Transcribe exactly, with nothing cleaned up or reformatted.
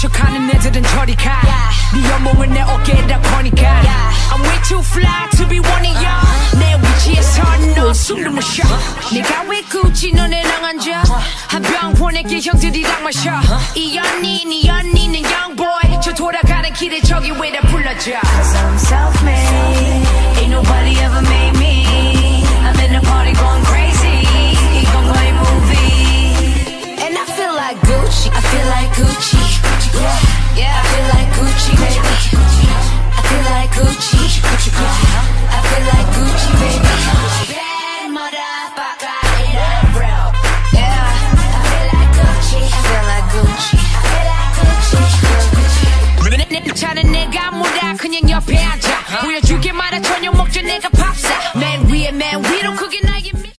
척하는 애들은 저리 가. 네 연봉을 내 어깨에다 거니까. I'm way too fly to be one of y'all. 내 위치에서 너 숨도 못 쉬어. 내가 왜 굳이 너네랑 앉아. 한 병 보낼게 형들이랑 마셔. 이 연인 이 연인은 young boy. 저 돌아가는 길에 저기 왜다 불러줘. Cause I'm self-made. Ain't nobody ever made me. I'm in the party going crazy. 이건 거의 movie. And I feel like Gucci. I feel like Gucci. Yeah, yeah. I feel like Gucci, baby. I feel like Gucci. Yeah, I feel like Gucci, baby. Bad motherfucker in a real. Yeah, I feel like Gucci. I feel like Gucci. I feel like Gucci. 내 차는 내가 몰아 그냥 옆에 앉아. 보여주기만 해 저녁 먹자 내가 밥사. 맨 위에 맨 위로 크게